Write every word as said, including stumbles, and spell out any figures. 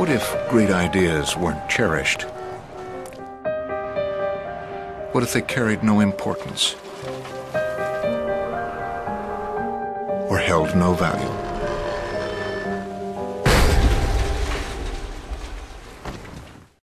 What if great ideas weren't cherished? What if they carried no importance or held no value?